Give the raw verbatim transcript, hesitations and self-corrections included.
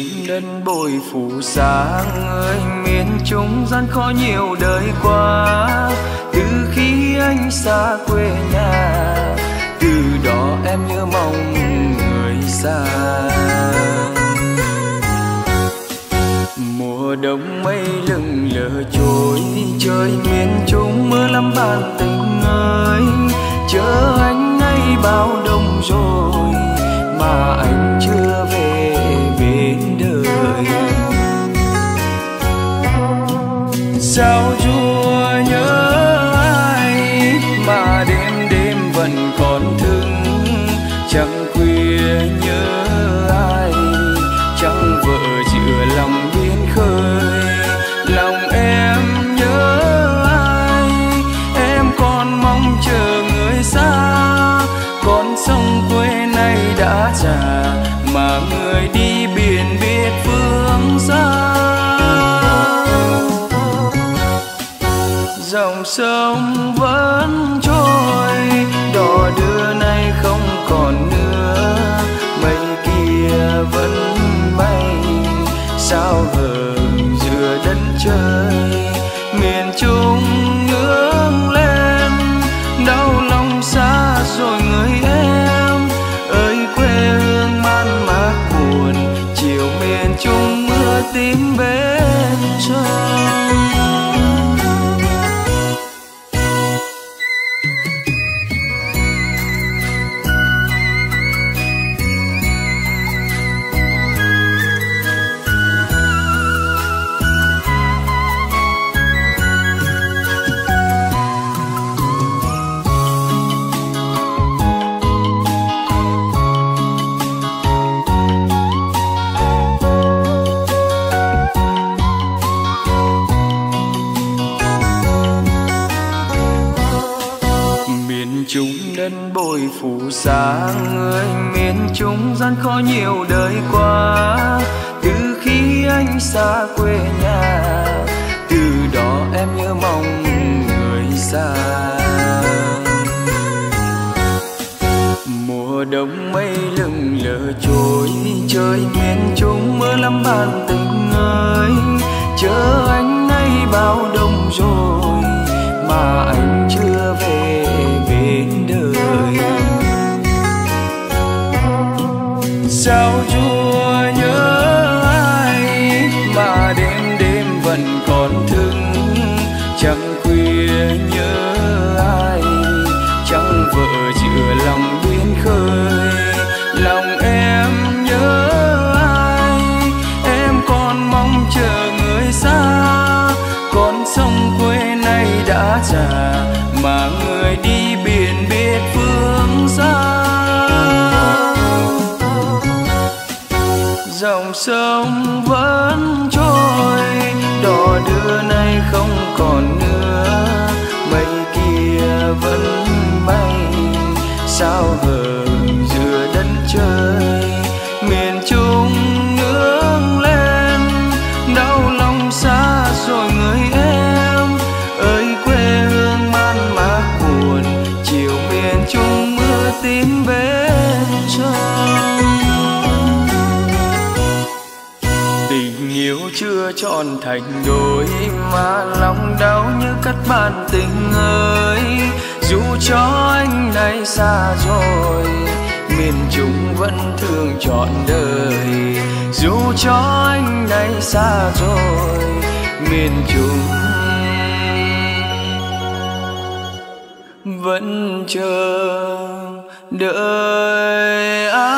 chung đất bồi phủ xa người, miền trung gian khó nhiều đời qua. Từ khi anh xa quê nhà, từ đó em nhớ mong người xa. Mùa đông mây lững lờ trôi, trời miền trung mưa lắm bạn tình ơi. Chờ anh nay bao đông rồi mà anh chưa về bên đời. Sao Chúa nhớ ai mà đêm đêm vẫn còn thương, chẳng khuya nhớ ai, chẳng vợ chữa lòng biên khơi. Lòng em nhớ ai, em còn mong chờ người xa. Con sông quê này đã già mà người đi biển biết phương xa. Dòng sông vẫn trôi, đò đưa nay không còn nữa. Mây kia vẫn bay, sao hờ giữa đất trời. Miền Trung ngước lên, đau lòng xa rồi người em ơi. Quê hương man mác buồn, chiều miền Trung mưa tím bên trời. Bồi phủ xa người, miền trung gian khó nhiều đời qua. Từ khi anh xa quê nhà, từ đó em nhớ mong người xa. Mùa đông mây lững lờ trôi, trời miền trung mưa lắm bạn tình ơi. Chờ anh nay bao đông rồi mà anh chưa về bên đời. Sao Chúa nhớ ai mà đêm đêm vẫn còn thương, chẳng khuya nhớ ai, chẳng vợ chữa lòng biên khơi. Lòng em nhớ ai, em còn mong chờ người xa. Con sông quê này đã già mà người đi biển biết phương xa. Dòng sông vẫn trôi, đò đưa nay không còn nữa. Mây kia vẫn bay, sao hờ giữa đất trời. Miền Trung ngước lên, đau lòng xa rồi người em ơi. Quê hương man mác buồn, chiều miền Trung mưa tím bên trời. Tình yêu chưa tròn thành đôi mà lòng đau như cắt bàn tình ơi. Dù cho anh này xa rồi, miền Trung vẫn thương trọn đời. Dù cho anh này xa rồi, miền Trung vẫn chờ đợi anh.